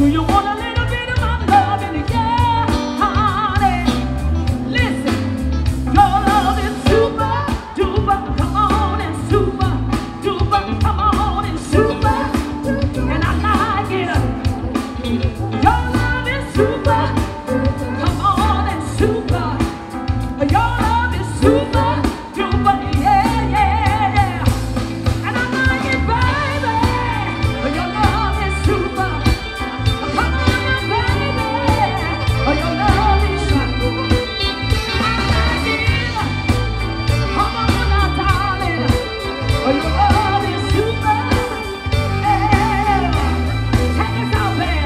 Do you want a little bit of my loving? Yeah, honey. Listen, your love is super duper. Come on and super duper. Come on and super. And I like it. Your love is super. Come on and super. Your love is super duper. Yeah, yeah, yeah. And I like it, baby. Your love is super. Come on, baby. Your love is super. I like it. Come on now, darling. Your love is super. Yeah. Take us out, man.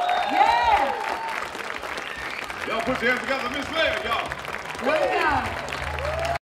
Y'all put your hands together, Miss Laird, y'all. Well done.